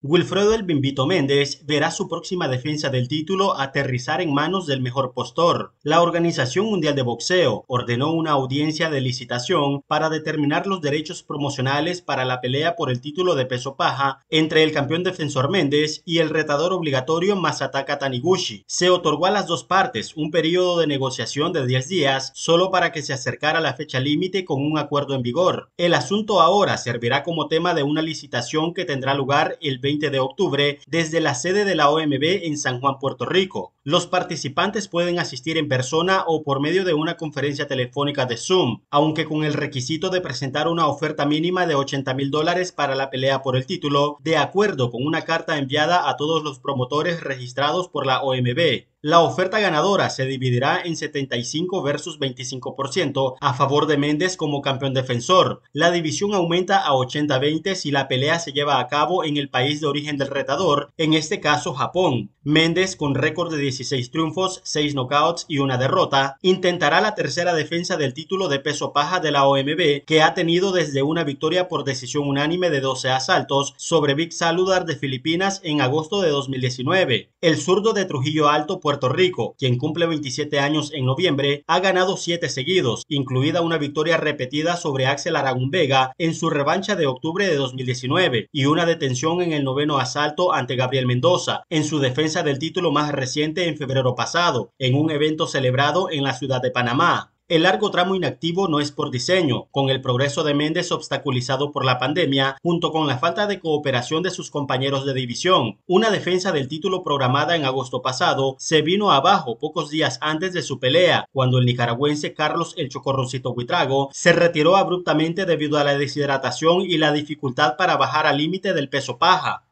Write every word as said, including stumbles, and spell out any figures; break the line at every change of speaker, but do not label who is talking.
Wilfredo El Bimbito Méndez verá su próxima defensa del título aterrizar en manos del mejor postor. La Organización Mundial de Boxeo ordenó una audiencia de licitación para determinar los derechos promocionales para la pelea por el título de peso paja entre el campeón defensor Méndez y el retador obligatorio Masataka Taniguchi. Se otorgó a las dos partes un periodo de negociación de diez días solo para que se acercara la fecha límite con un acuerdo en vigor. El asunto ahora servirá como tema de una licitación que tendrá lugar el veinte de octubre desde la sede de la O M B en San Juan, Puerto Rico. Los participantes pueden asistir en persona o por medio de una conferencia telefónica de Zoom, aunque con el requisito de presentar una oferta mínima de ochenta mil dólares para la pelea por el título, de acuerdo con una carta enviada a todos los promotores registrados por la O M B. La oferta ganadora se dividirá en setenta y cinco versus veinticinco por ciento a favor de Méndez como campeón defensor. La división aumenta a ochenta veinte si la pelea se lleva a cabo en el país de origen del retador, en este caso Japón. Méndez, con récord de dieciséis triunfos, seis knockouts y una derrota, intentará la tercera defensa del título de peso paja de la O M B, que ha tenido desde una victoria por decisión unánime de doce asaltos sobre Big Saludar de Filipinas en agosto de dos mil diecinueve. El zurdo de Trujillo Alto, Puerto Rico, quien cumple veintisiete años en noviembre, ha ganado siete seguidos, incluida una victoria repetida sobre Axel Aragón Vega en su revancha de octubre de dos mil diecinueve y una detención en el noveno asalto ante Gabriel Mendoza en su defensa del título más reciente en febrero pasado, en un evento celebrado en la ciudad de Panamá. El largo tramo inactivo no es por diseño, con el progreso de Méndez obstaculizado por la pandemia, junto con la falta de cooperación de sus compañeros de división. Una defensa del título programada en agosto pasado se vino abajo pocos días antes de su pelea, cuando el nicaragüense Carlos El Chocorroncito Buitrago se retiró abruptamente debido a la deshidratación y la dificultad para bajar al límite del peso paja.